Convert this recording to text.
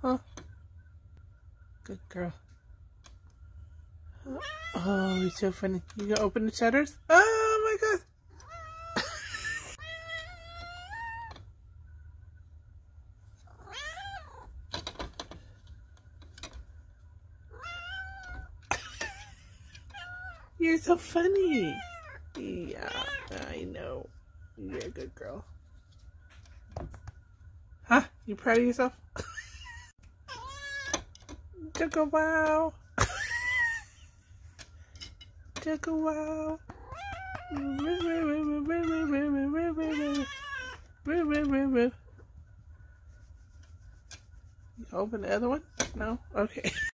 Huh? Good girl. Oh, he's so funny. You gonna open the shutters? Oh my god! You're so funny. Yeah, I know. You're a good girl. Huh? You proud of yourself? Jugga wow. Jugga wow. You open the other one? No? Okay.